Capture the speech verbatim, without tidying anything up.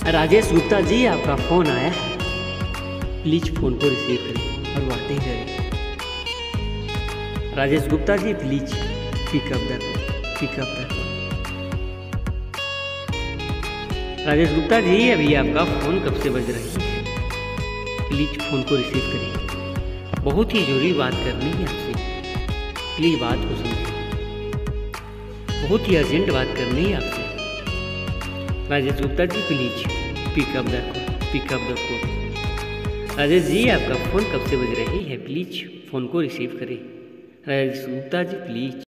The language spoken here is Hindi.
राजेश गुप्ता जी, आपका फ़ोन आया है, प्लीज़ फ़ोन को रिसीव करें और बातें करें। Rajesh Gupta ji, please pick up the pick up the Rajesh Gupta ji, अभी आपका फ़ोन कब से बज रही है, प्लीज़ फ़ोन को रिसीव करें। बहुत ही ज़रूरी बात करनी है आपसे, प्लीज़ बात को समझें। बहुत ही अर्जेंट बात करनी है आपसे। Rajesh Gupta ji, please pick up the pick up the call. Rajesh ji, आपका फ़ोन कब से बज रही है, प्लीज़ फ़ोन को रिसीव करें। राजेश गुप्ता जी, प्लीज़।